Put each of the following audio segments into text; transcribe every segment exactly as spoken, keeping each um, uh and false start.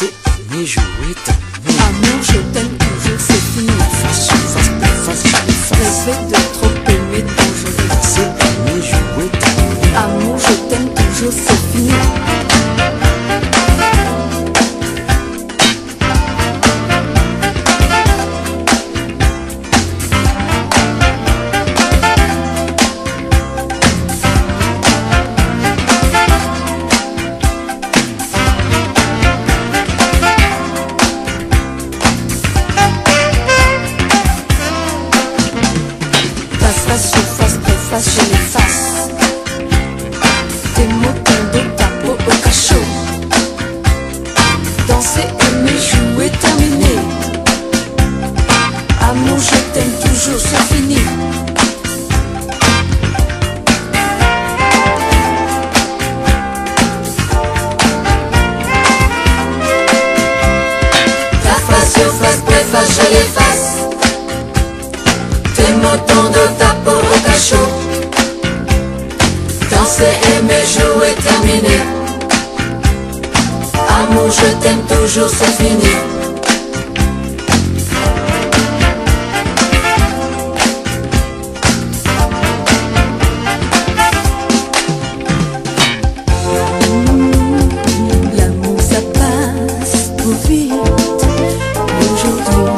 danser, aimer, jouer, t'aimer. Amour, je t'aime toujours, c'est fini. Face, face, face, face. Rêver de trop aimer, dangereux. Danser, aimer, jouer, t'aimer. Amour, je t'aime toujours, c'est fini. Face, surface, préface, je l'efface. Tes mots tombent de ta peau au cachot. Danser, aimer, jouer, terminer. Amour, je t'aime toujours, c'est fini. Ta face, surface, préface, je l'efface. Tes mots tombent de ta peau au cachot. Danser, aimer, jouer, terminer. Amour, je t'aime toujours, c'est fini. L'amour, ça passe trop vite aujourd'hui.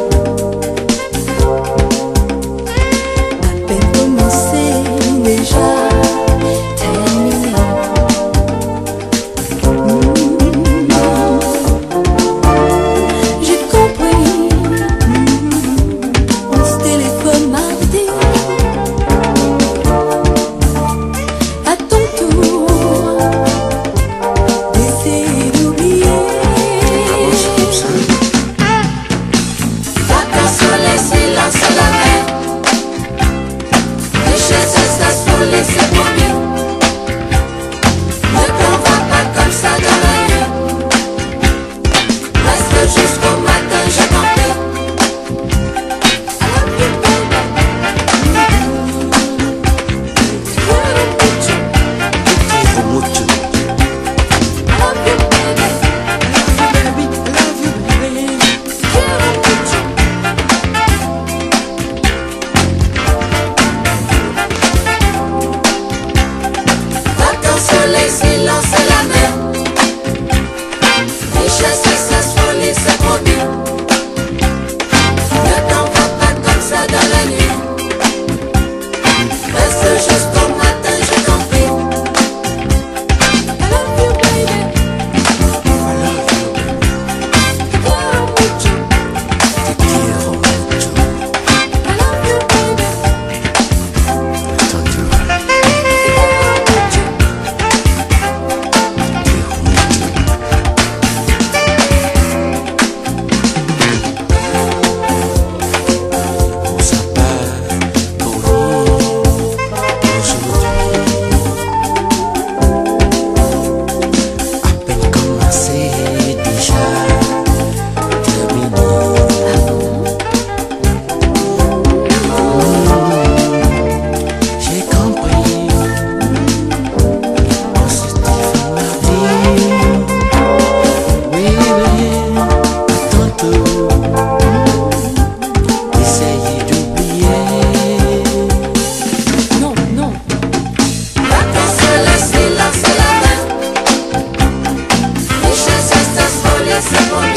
Déjà terminé. Mmh. J'ai compris. Mmh. Ce téléphone m'a dit à ton tour d'essayer d'oublier. Vacances, soleil, silence à la mer. Laissez promis. Ne t'en va pas comme ça dans la nuit. Reste jusqu'au matin, j'ai compris. I love you, baby. I love you, baby. Love you, baby. Soleil, silence et la mer. Richesse, succès, folie, c'est promis. Ne t'en va pas comme ça dans la nuit. Reste jusqu'au matin, j'ai compris. I love you, baby. I love you, Te quiero mucho. te quiero mucho. I love you, baby. Entendu. C'est bon.